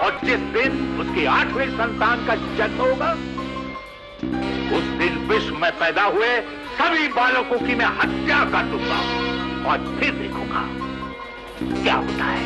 और जिस दिन उसकी 8वीं संतान का जन्म होगा, उस दिन विश्व में पैदा हुए सभी बालकों की मैं हत्या कर दूंगा और फिर देखूंगा क्या होता है।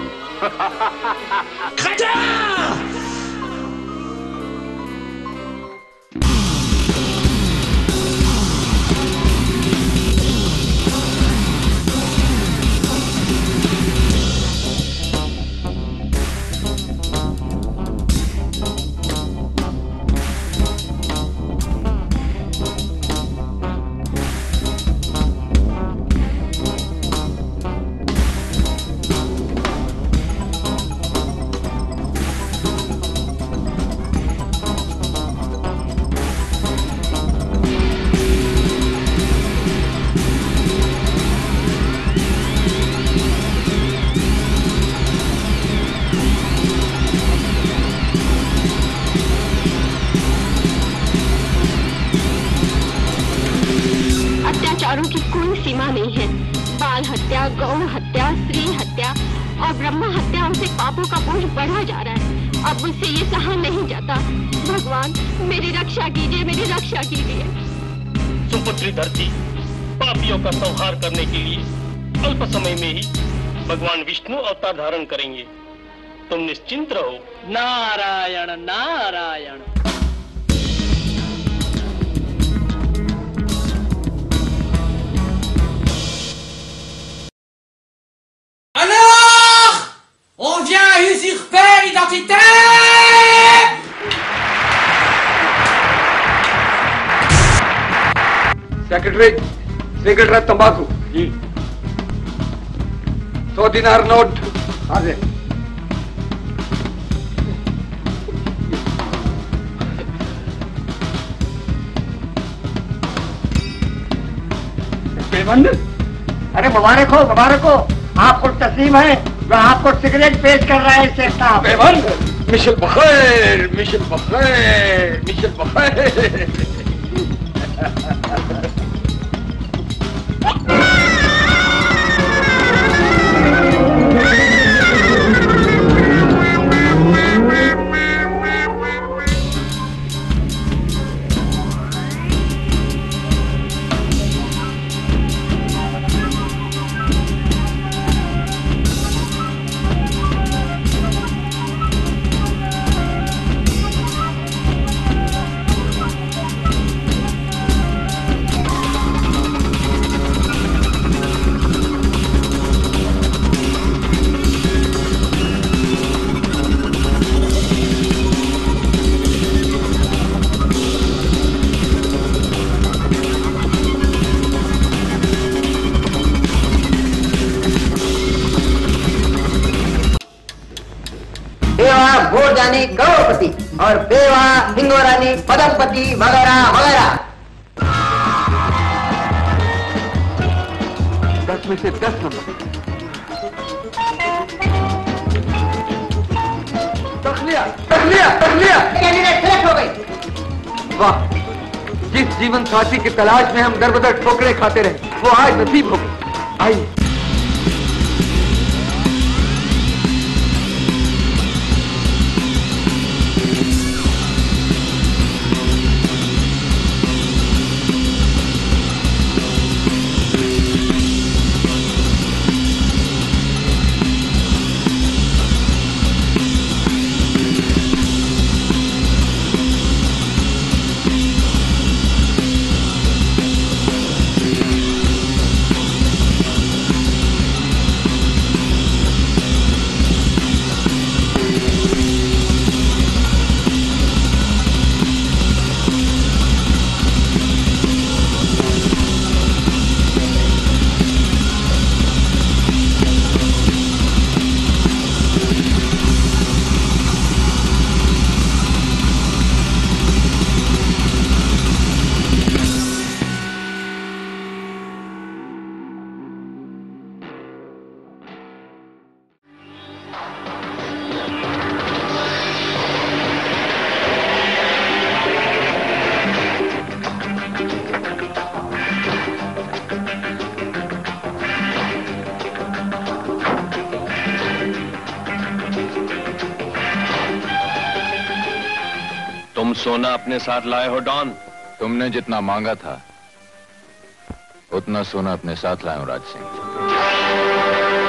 की कोई सीमा नहीं है। बाल हत्या, गौ हत्या, स्त्री हत्या और ब्रह्म हत्या से पापों का बोझ बढ़ा जा रहा है। अब मुझसे ये सहा नहीं जाता। भगवान मेरी रक्षा कीजिए, मेरी रक्षा कीजिए। सुपुत्री धरती पापियों का संहार करने के लिए अल्प समय में ही भगवान विष्णु अवतार धारण करेंगे। तुम निश्चिंत रहो। Narayan Narayan. On vient usurper l'identité! Secretary, cigarette तंबाकू जी। 100 दिनार नोट। आगे। बेबंद, अरे मुबारक हो, मुबारक हो। आपको तस्लीम है, वह आपको सिगरेट पेश कर रहा है शेख साहब। बेबंद, मिशन बखैर, मिशन बखैर, मिशन बखैर। भोजरानी करोड़पति और बेवा हिंगोरानी पदमपति वगैरह वगैरह। 10 में से 10 नंबर। तखलिया, तखलिया, तखलिया। कैंडिडेट सेलेक्ट हो गई। वाह, जिस जीवन साथी की तलाश में हम दर बदर ठोकरे खाते रहे, वो आज नसीब हो गई। आइए। सोना अपने साथ लाए हो डॉन? तुमने जितना मांगा था उतना सोना अपने साथ लाए हो राज सिंह।